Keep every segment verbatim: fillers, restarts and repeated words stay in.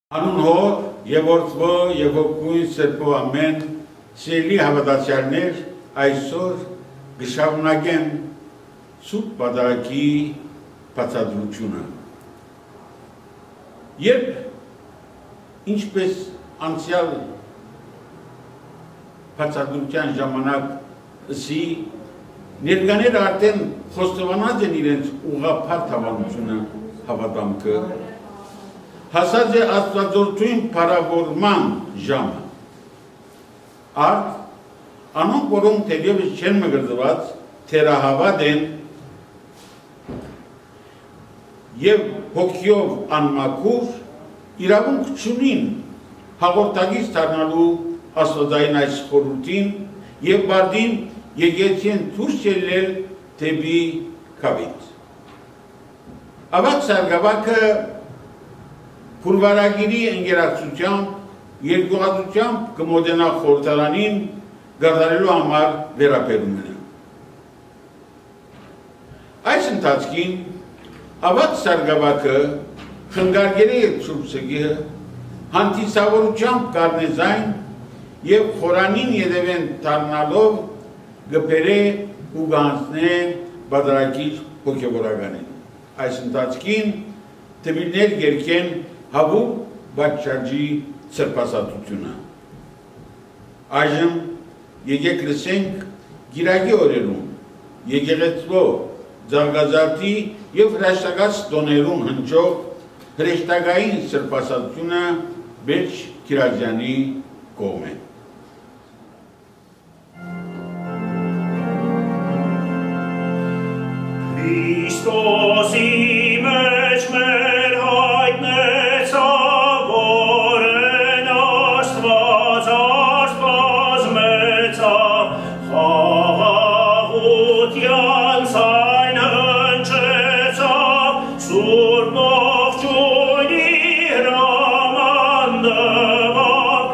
Անուն հոր և որդվո և հոգույն սրբո ամեն սիրելի հավատացյալներ այսօր գշարունակեմ Սուրբ Պատարագի բացատրությունը։ Երբ ինչպես անցյալ բացատրության ժամանակ ըսի ներկաներ արդեն խոստովանած են իրենց ուղղափառ հավանությունը հավատամքը հասած է աստվածորդույն փառավորման ժամը։ Արդ անոնք, որոնք թերևս չեն մգրտված, թերահավատ են և հոգիով անմաքուր, իրավունք չունին հաղորդակից դառնալու աստվածային այս խորհրդին և բարձին եկեղեցին դուրս ելնել դեպի քավիթ։ Ավակ սարգսակը Փուրվարագիրի ընկերակցությամբ երկուղածությամբ կմոտենա խորհրդարանին գարդարելու համար վերաբերում է։ Այս ընթացքին ավակ սարգսակը խնգարգել է Սուրբ Սգիը հանդիսավորությամբ կառնեզայն և խորանին ետևեն դառնալով գբերե ու գանցնե Պատարագիչ հոգևորականին։ Այս ընթացքին տվիլներ երկեն Հավուկ Բաչաջի սրբասատությունը։ Այժմ եկեք լսենք գիրագի օրերում, եկեղեցվո, զարգազարդի և հրաշտակած տոներում հնչող հրեշտակային սրբասատությունը Բերջ Քիրակյանի կողմեն։ Քրիստոսի մեջ մեր հայտնեցավ որն Աստված Աստված մեծավ, խաղաղության ցայն հնչեցավ, Սուրբ ողջույնի հրամանդվավ,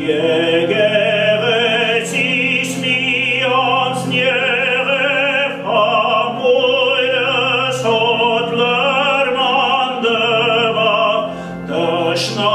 եկեղեցիս մի անձն եղև համույրս հոտ լրմանդվավ, տշնա